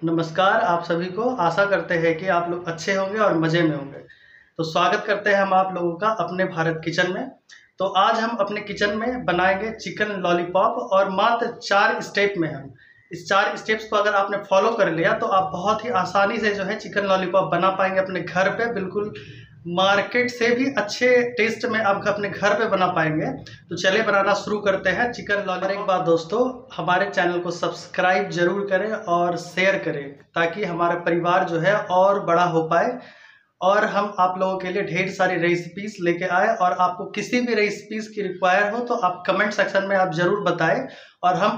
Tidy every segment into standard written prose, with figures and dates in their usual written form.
नमस्कार आप सभी को। आशा करते हैं कि आप लोग अच्छे होंगे और मज़े में होंगे। तो स्वागत करते हैं हम आप लोगों का अपने भारत किचन में। तो आज हम अपने किचन में बनाएंगे चिकन लॉलीपॉप और मात्र 4 स्टेप में। हम इस 4 स्टेप्स को अगर आपने फॉलो कर लिया तो आप बहुत ही आसानी से जो है चिकन लॉलीपॉप बना पाएंगे अपने घर पे, बिल्कुल मार्केट से भी अच्छे टेस्ट में आप अपने घर पे बना पाएंगे। तो चलिए बनाना शुरू करते हैं चिकन लॉलीपॉप। एक बात दोस्तों, हमारे चैनल को सब्सक्राइब जरूर करें और शेयर करें ताकि हमारा परिवार जो है और बड़ा हो पाए और हम आप लोगों के लिए ढेर सारी रेसिपीज लेके आए। और आपको किसी भी रेसिपीज की रिक्वायर हो तो आप कमेंट सेक्शन में आप जरूर बताएं और हम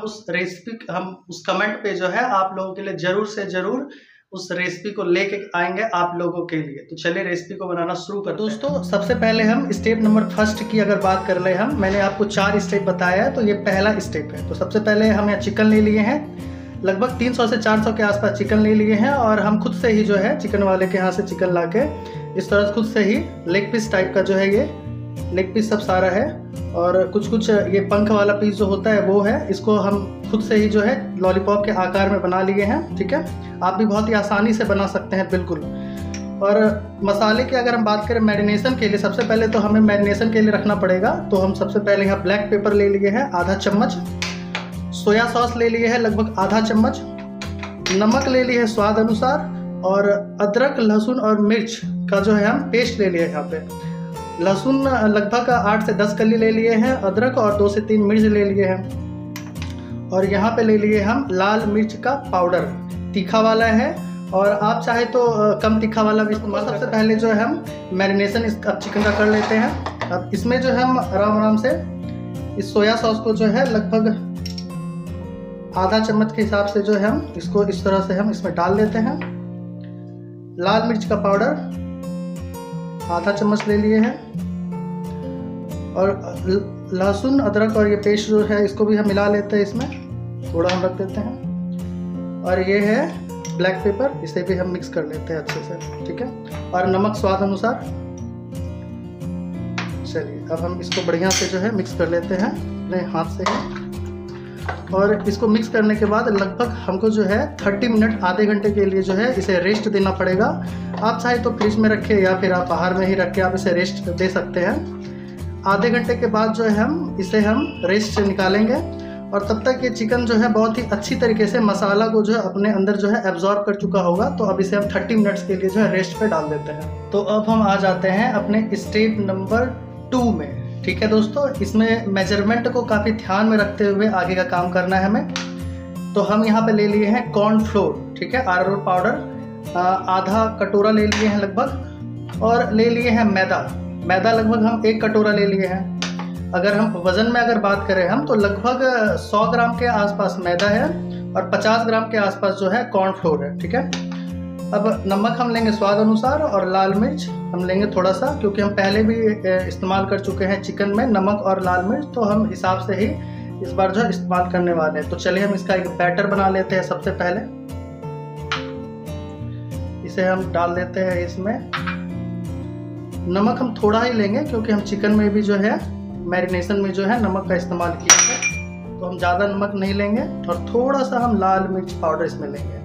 उस कमेंट पे जो है आप लोगों के लिए जरूर से जरूर उस रेसिपी को लेके आएंगे आप लोगों के लिए। तो चलिए रेसिपी को बनाना शुरू करते हैं। दोस्तों सबसे पहले हम स्टेप नंबर फर्स्ट की अगर बात कर ले, मैंने आपको 4 स्टेप बताया है तो ये पहला स्टेप है। तो सबसे पहले हम यहाँ चिकन ले लिए हैं, लगभग 300 से 400 के आसपास चिकन ले लिए हैं और हम खुद से ही जो है चिकन वाले के यहाँ से चिकन ला के इस तरह से खुद से ही लेग पीस टाइप का जो है, ये लेग पीस सब सारा है और कुछ ये पंख वाला पीस जो होता है वो है। इसको हम खुद से ही जो है लॉलीपॉप के आकार में बना लिए हैं। ठीक है, आप भी बहुत ही आसानी से बना सकते हैं बिल्कुल। और मसाले की अगर हम बात करें मैरिनेशन के लिए, सबसे पहले तो हमें मैरिनेशन के लिए रखना पड़ेगा। तो हम सबसे पहले यहाँ ब्लैक पेपर ले लिए हैं आधा चम्मच, सोया सॉस ले लिए है लगभग आधा चम्मच, नमक ले लिए है स्वाद अनुसार और अदरक लहसुन और मिर्च का जो है हम पेस्ट ले लिए। यहाँ पे लहसुन लगभग 8 से 10 कली ले लिए हैं, अदरक और 2 से 3 मिर्च ले लिए हैं और यहाँ पे ले लिए हम लाल मिर्च का पाउडर, तीखा वाला है और आप चाहे तो कम तीखा वाला भी इस्तेमाल। सबसे पहले जो है हम मैरिनेशन इस चिकन का कर लेते हैं। अब इसमें जो है हम आराम से इस सोया सॉस को जो है लगभग आधा चम्मच के हिसाब से जो है हम इसको इस तरह से हम इसमें डाल देते हैं। लाल मिर्च का पाउडर आधा चम्मच ले लिए हैं और लहसुन अदरक और ये पेस्ट जो है इसको भी हम मिला लेते हैं, इसमें थोड़ा हम रख देते हैं। और ये है ब्लैक पेपर, इसे भी हम मिक्स कर लेते हैं अच्छे से। ठीक है, और नमक स्वाद अनुसार। चलिए अब हम इसको बढ़िया से जो है मिक्स कर लेते हैं अपने हाथ से ही। और इसको मिक्स करने के बाद लगभग हमको जो है 30 मिनट आधे घंटे के लिए जो है इसे रेस्ट देना पड़ेगा। आप चाहे तो फ्रिज में रखें या फिर आप बाहर में ही रख के आप इसे रेस्ट दे सकते हैं। आधे घंटे के बाद जो है हम इसे रेस्ट से निकालेंगे और तब तक ये चिकन जो है बहुत ही अच्छी तरीके से मसाला को जो है अपने अंदर जो है एब्जॉर्ब कर चुका होगा। तो अब इसे हम 30 मिनट्स के लिए जो है रेस्ट पे डाल देते हैं। तो अब हम आ जाते हैं अपने स्टेप नंबर 2 में। ठीक है दोस्तों, इसमें मेजरमेंट को काफ़ी ध्यान में रखते हुए आगे का काम करना है हमें। तो हम यहाँ पे ले लिए हैं कॉर्न फ्लोर, ठीक है, अरारोट पाउडर आधा कटोरा ले लिए हैं लगभग और ले लिए हैं मैदा लगभग हम 1 कटोरा ले लिए हैं। अगर हम वज़न में अगर बात करें हम तो लगभग 100 ग्राम के आसपास मैदा है और 50 ग्राम के आसपास जो है कॉर्न फ्लोर है। ठीक है, अब नमक हम लेंगे स्वाद अनुसार और लाल मिर्च हम लेंगे थोड़ा सा, क्योंकि हम पहले भी इस्तेमाल कर चुके हैं चिकन में नमक और लाल मिर्च, तो हम हिसाब से ही इस बार जो है इस्तेमाल करने वाले हैं। तो चलिए हम इसका एक बैटर बना लेते हैं। सबसे पहले इसे हम डाल देते हैं इसमें। नमक हम थोड़ा ही लेंगे क्योंकि हम चिकन में भी जो है मैरिनेशन में जो है नमक का इस्तेमाल किया है, तो हम ज़्यादा नमक नहीं लेंगे और थोड़ा सा हम लाल मिर्च पाउडर इसमें लेंगे।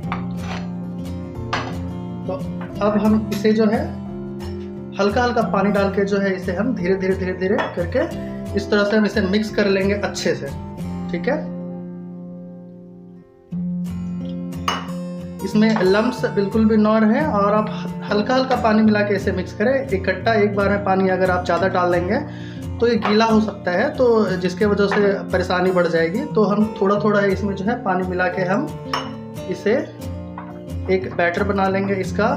तो अब हम इसे जो है हल्का हल्का पानी डाल के जो है इसे हम धीरे धीरे करके इस तरह से हम इसे मिक्स कर लेंगे अच्छे से। ठीक है, इसमें लम्स बिल्कुल भी ना रहे और आप हल्का हल्का पानी मिला के इसे मिक्स करें। इकट्ठा एक बार में पानी अगर आप ज़्यादा डाल लेंगे तो ये गीला हो सकता है, तो जिसके वजह से परेशानी बढ़ जाएगी। तो हम थोड़ा थोड़ा इसमें जो है पानी मिला के हम इसे एक बैटर बना लेंगे इसका।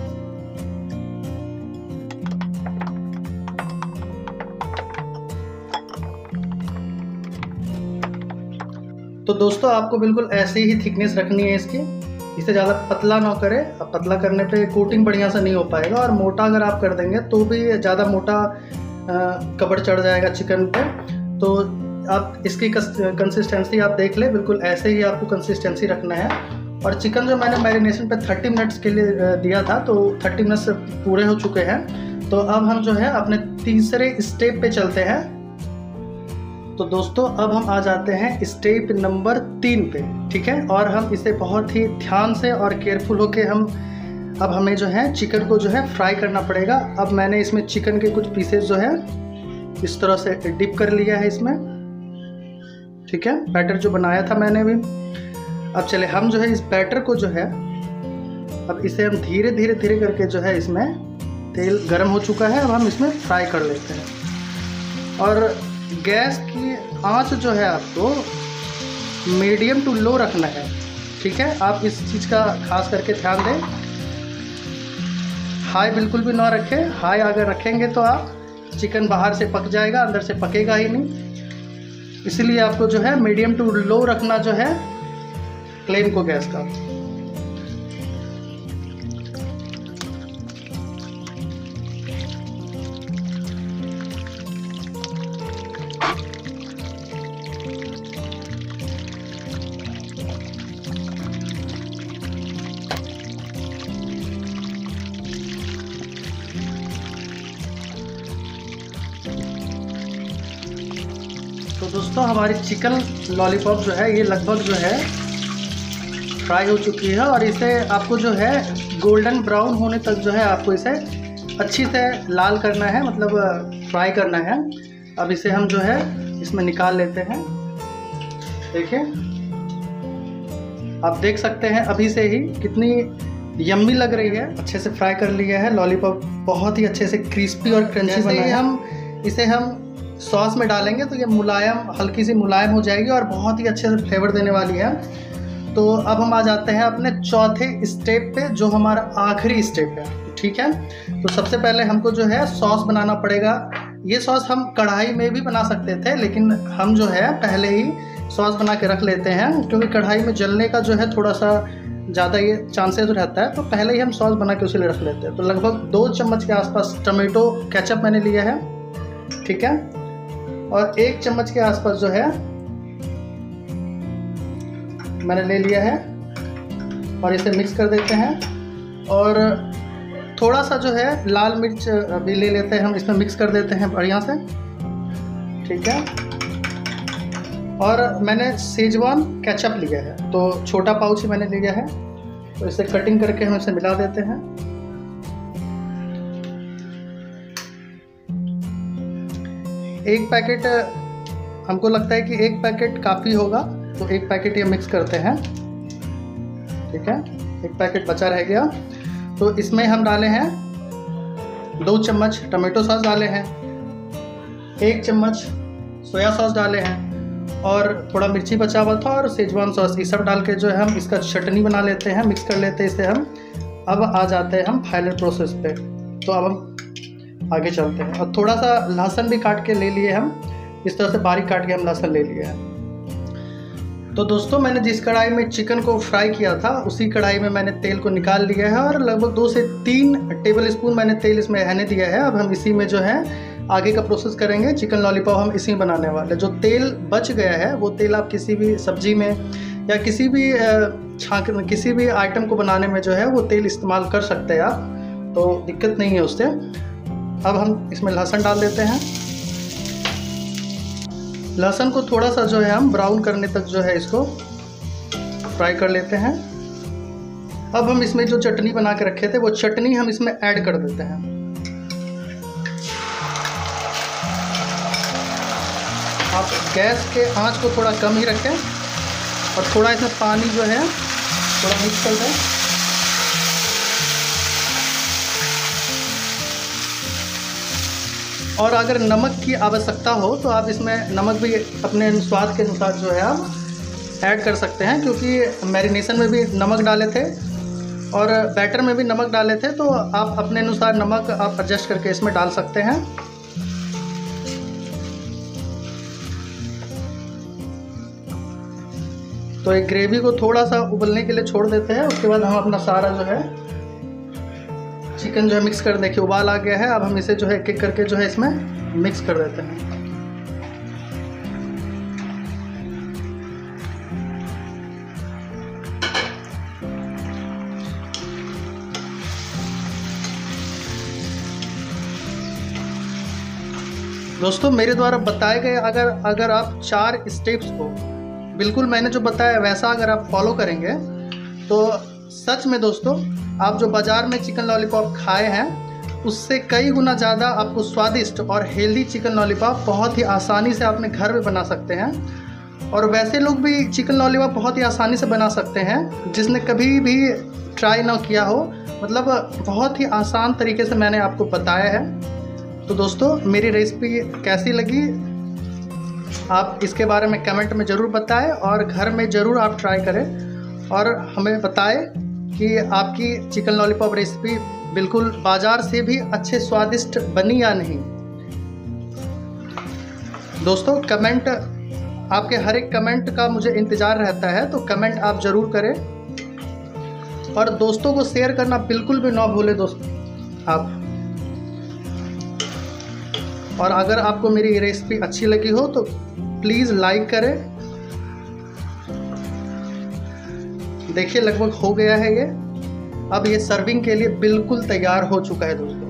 तो दोस्तों आपको बिल्कुल ऐसी ही थिकनेस रखनी है इसकी, इसे ज़्यादा पतला ना करें। अब पतला करने पे कोटिंग बढ़िया से नहीं हो पाएगा और मोटा अगर आप कर देंगे तो भी ज़्यादा मोटा कपड़ चढ़ जाएगा चिकन पे। तो आप इसकी कंसिस्टेंसी आप देख लें, बिल्कुल ऐसे ही आपको कंसिस्टेंसी रखना है। और चिकन जो मैंने मैरिनेशन पे 30 मिनट्स के लिए दिया था, तो 30 मिनट्स पूरे हो चुके हैं। तो अब हम जो है अपने तीसरे स्टेप पे चलते हैं। तो दोस्तों अब हम आ जाते हैं स्टेप नंबर 3 पे। ठीक है। और हम इसे बहुत ही ध्यान से और केयरफुल होके अब हमें जो है चिकन को जो है फ्राई करना पड़ेगा। अब मैंने इसमें चिकन के कुछ पीसेस जो है इस तरह से डिप कर लिया है इसमें, ठीक है, बैटर जो बनाया था मैंने भी। अब चले हम जो है इस बैटर को जो है अब इसे हम धीरे धीरे धीरे करके जो है इसमें तेल गर्म हो चुका है, अब हम इसमें फ्राई कर लेते हैं। और गैस की आंच जो है आपको मीडियम टू लो रखना है, ठीक है। आप इस चीज़ का खास करके ध्यान दें, हाई बिल्कुल भी ना रखें। हाई अगर रखेंगे तो आप चिकन बाहर से पक जाएगा, अंदर से पकेगा ही नहीं। इसलिए आपको जो है मीडियम टू लो रखना जो है फ्लेम को गैस का। तो दोस्तों हमारी चिकन लॉलीपॉप जो है ये लगभग जो है फ्राई हो चुकी है, और इसे आपको जो है गोल्डन ब्राउन होने तक जो है आपको इसे अच्छी से लाल करना है, मतलब फ्राई करना है। अब इसे हम जो है इसमें निकाल लेते हैं। देखिए आप देख सकते हैं अभी से ही कितनी यम्मी लग रही है, अच्छे से फ्राई कर लिया है लॉलीपॉप, बहुत ही अच्छे से क्रिस्पी और क्रंची बना है। हम इसे सॉस में डालेंगे तो ये मुलायम, हल्की सी मुलायम हो जाएगी और बहुत ही अच्छे से फ्लेवर देने वाली है। तो अब हम आ जाते हैं अपने चौथे स्टेप पे, जो हमारा आखिरी स्टेप है, ठीक है। तो सबसे पहले हमको जो है सॉस बनाना पड़ेगा। ये सॉस हम कढ़ाई में भी बना सकते थे, लेकिन हम जो है पहले ही सॉस बना के रख लेते हैं, क्योंकि कढ़ाई में जलने का जो है थोड़ा सा ज़्यादा ये चांसेस रहता है, तो पहले ही हम सॉस बना के उसे रख लेते हैं। तो लगभग 2 चम्मच के आसपास टमेटो केचप मैंने लिया है, ठीक है, और 1 चम्मच के आसपास जो है मैंने ले लिया है, और इसे मिक्स कर देते हैं। और थोड़ा सा जो है लाल मिर्च भी ले लेते हैं, हम इसमें मिक्स कर देते हैं बढ़िया से, ठीक है। और मैंने शेजवान केचप लिया है, तो छोटा पाउच ही मैंने लिया है, तो इसे कटिंग करके हम इसे मिला देते हैं। एक पैकेट, हमको लगता है कि 1 पैकेट काफ़ी होगा, तो 1 पैकेट ये मिक्स करते हैं, ठीक है। 1 पैकेट बचा रह गया, तो इसमें हम डाले हैं 2 चम्मच टमाटो सॉस डाले हैं, 1 चम्मच सोया सॉस डाले हैं, और थोड़ा मिर्ची बचा हुआ था, और शेजवान सॉस, ये सब डाल के जो है हम इसका चटनी बना लेते हैं, मिक्स कर लेते हैं इसे हम। अब आ जाते हैं हम फाइनल प्रोसेस पे। तो अब हम आगे चलते हैं, और थोड़ा सा लहसुन भी काट के ले लिए हम, इस तरह से बारीक काट के हम लहसुन ले लिए हैं। तो दोस्तों मैंने जिस कढ़ाई में चिकन को फ्राई किया था उसी कढ़ाई में मैंने तेल को निकाल लिया है, और लगभग 2 से 3 टेबल स्पून मैंने तेल इसमें रहने दिया है। अब हम इसी में जो है आगे का प्रोसेस करेंगे। चिकन लॉलीपॉप हम इसी में बनाने वाले। जो तेल बच गया है वो तेल आप किसी भी सब्जी में या किसी भी आइटम को बनाने में जो है वो तेल इस्तेमाल कर सकते हैं आप, तो दिक्कत नहीं है उससे। अब हम इसमें लहसुन डाल देते हैं। लहसुन को थोड़ा सा जो है हम ब्राउन करने तक जो है इसको फ्राई कर लेते हैं। अब हम इसमें जो चटनी बना के रखे थे वो चटनी हम इसमें ऐड कर देते हैं। आप गैस के आंच को थोड़ा कम ही रखें, और थोड़ा इसमें पानी जो है थोड़ा मिक्स कर दें। और अगर नमक की आवश्यकता हो तो आप इसमें नमक भी अपने स्वाद के अनुसार जो है आप ऐड कर सकते हैं, क्योंकि मैरिनेशन में भी नमक डाले थे और बैटर में भी नमक डाले थे, तो आप अपने अनुसार नमक आप एडजस्ट करके इसमें डाल सकते हैं। तो एक ग्रेवी को थोड़ा सा उबलने के लिए छोड़ देते हैं। उसके बाद हम अपना सारा जो है चिकन जो है मिक्स कर, देखिए उबाल आ गया है। अब हम इसे जो है एक एक करके जो है इसमें मिक्स कर देते हैं। दोस्तों मेरे द्वारा बताए गए अगर आप 4 स्टेप्स को बिल्कुल मैंने जो बताया वैसा अगर आप फॉलो करेंगे तो सच में दोस्तों आप जो बाज़ार में चिकन लॉलीपॉप खाए हैं उससे कई गुना ज़्यादा आपको स्वादिष्ट और हेल्दी चिकन लॉलीपॉप बहुत ही आसानी से अपने घर में बना सकते हैं। और वैसे लोग भी चिकन लॉलीपॉप बहुत ही आसानी से बना सकते हैं जिसने कभी भी ट्राई ना किया हो, मतलब बहुत ही आसान तरीके से मैंने आपको बताया है। तो दोस्तों मेरी रेसिपी कैसी लगी आप इसके बारे में कमेंट में ज़रूर बताएं और घर में ज़रूर आप ट्राई करें और हमें बताएं कि आपकी चिकन लॉलीपॉप रेसिपी बिल्कुल बाज़ार से भी अच्छे स्वादिष्ट बनी या नहीं। दोस्तों कमेंट, आपके हर एक कमेंट का मुझे इंतज़ार रहता है, तो कमेंट आप ज़रूर करें और दोस्तों को शेयर करना बिल्कुल भी ना भूलें दोस्तों आप। और अगर आपको मेरी रेसिपी अच्छी लगी हो तो प्लीज़ लाइक करें। देखिए लगभग हो गया है ये, अब ये सर्विंग के लिए बिल्कुल तैयार हो चुका है दोस्तों।